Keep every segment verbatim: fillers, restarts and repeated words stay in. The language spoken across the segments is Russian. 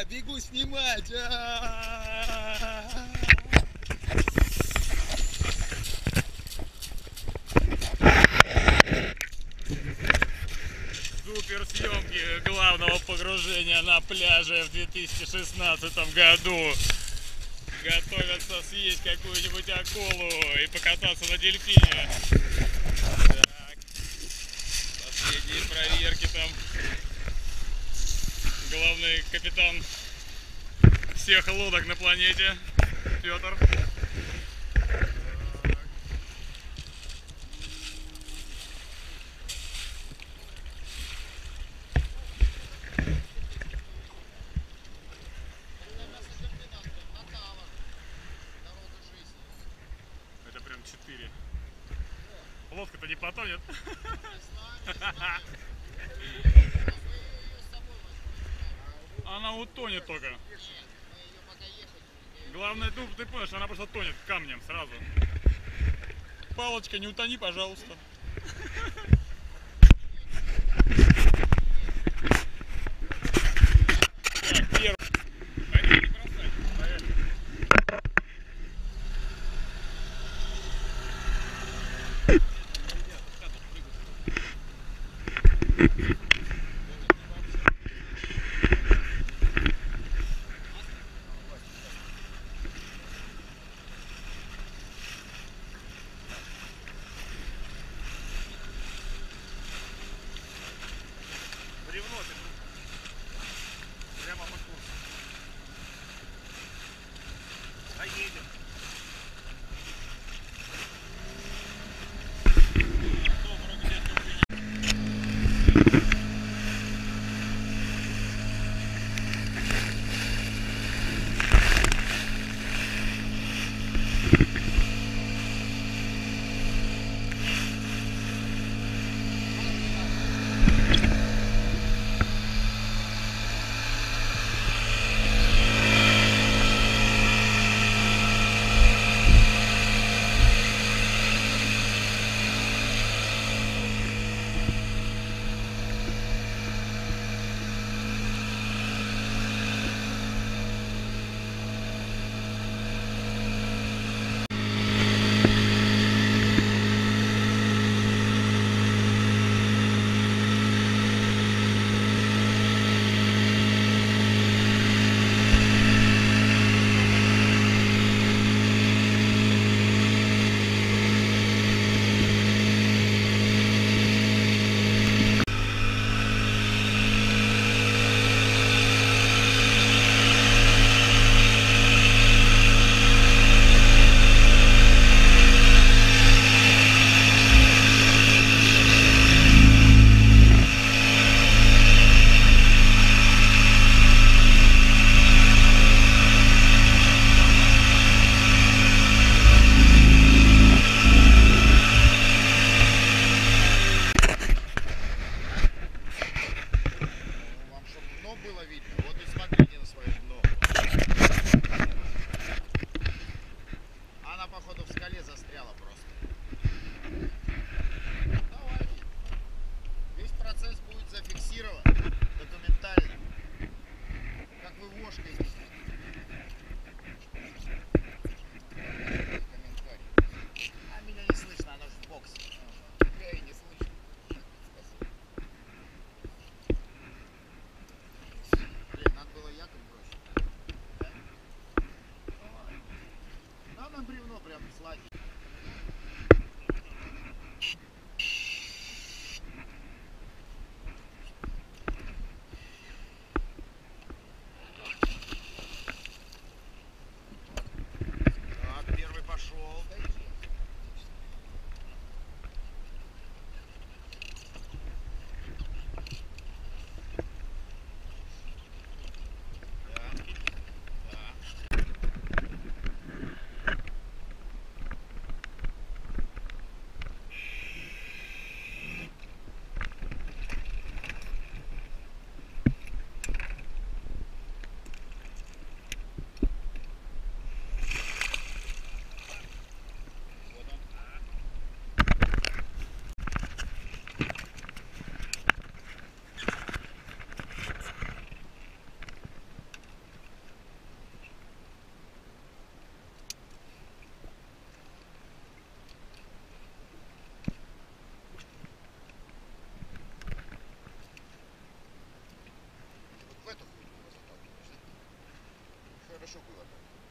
Да, бегу снимать. Супер съемки главного погружения на пляже в две тысячи шестнадцатом году. Готовятся съесть какую-нибудь акулу и покататься на дельфине. Так. Последние проверки там. Главный капитан всех лодок на планете Петр. Это прям четыре. Лодка-то не потонет. Она утонет только. Главное, ну ты понял, что она просто тонет камнем сразу. Палочка, не утони, пожалуйста. Так, первый. Пойди, не бросай. Поехали. Бревно ты. Прямо по курсу. А едем. Было видно. Вот и смотрите на свое дно. Она, походу, в скале застряла просто. Давай. Весь процесс будет зафиксирован документально. Как вы вошкаете. Комментарий. А меня не слышно, оно же в боксе. Я и не слышу. Блин, надо было я хорошо было.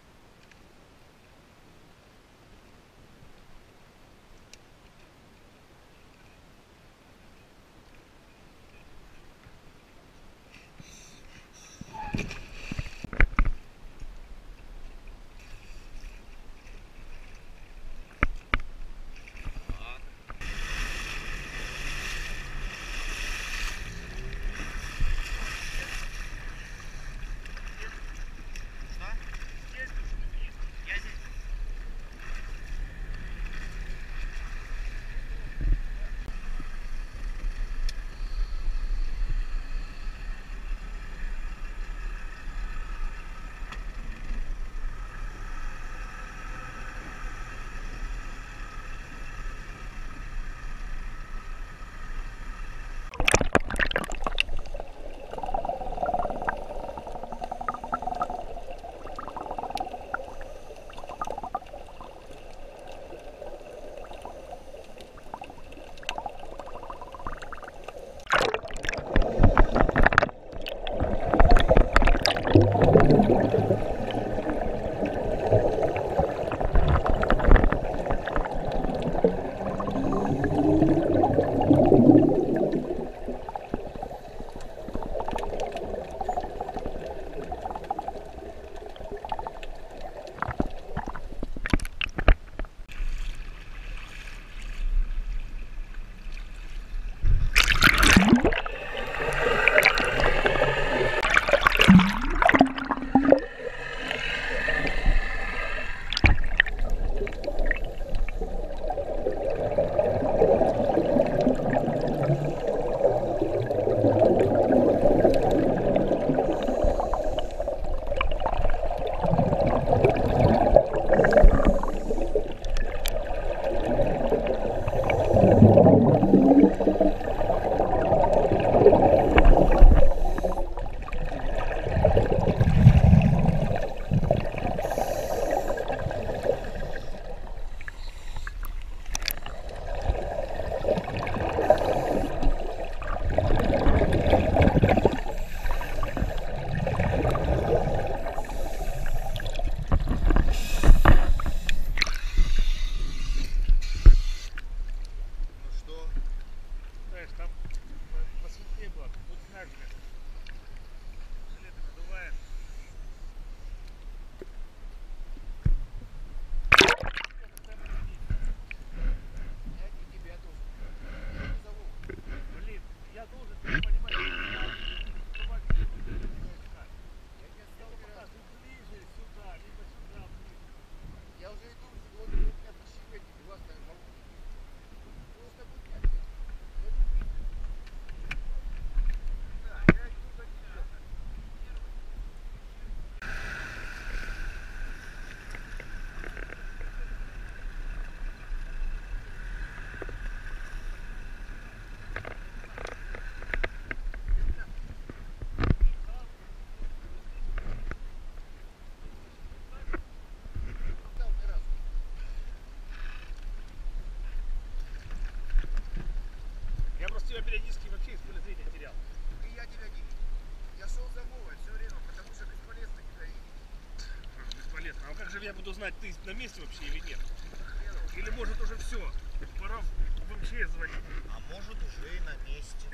Я периодически вообще из поля зрения терял. И я тебя не видел. Я шел за Вовой все время, потому что бесполезно тебя видеть. Бесполезно. А как же я буду знать, ты на месте вообще или нет? Или может уже все, пора в эм че эс звонить. А может уже и на месте.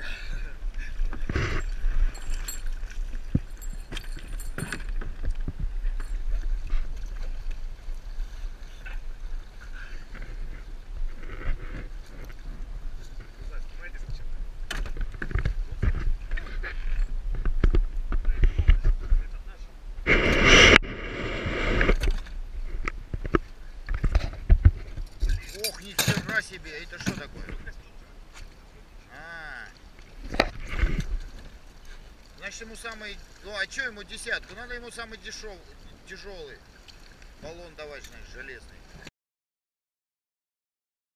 Ох, нифига себе, это что такое? А, значит ему самый, ну а что ему десятку? Надо ему самый дешевый, тяжелый баллон давать, значит, железный.